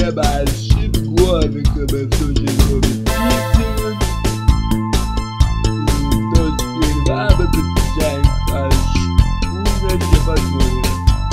mais ficou que começou de novo. Então, ele vai já faz uma de vassoura.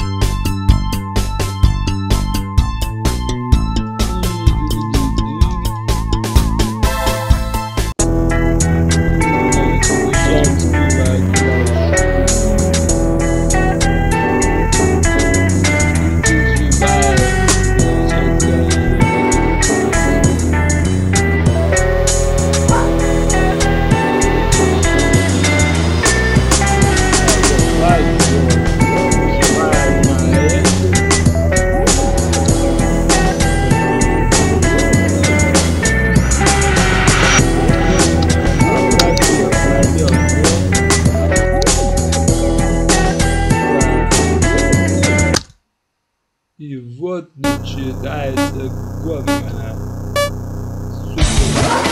E vou te dar essa governança.